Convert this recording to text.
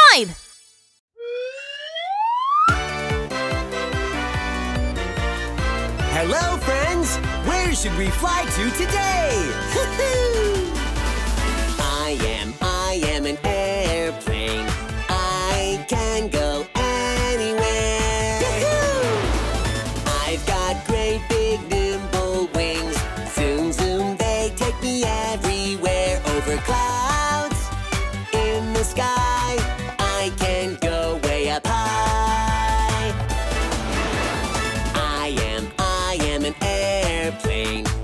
outside! Hello, friends! Where should we fly to today? I am an airplane. I can go anywhere. I've got great big nimble wings. Zoom, zoom, they take me everywhere. Over clouds, in the sky, I can go way up high. I am an airplane.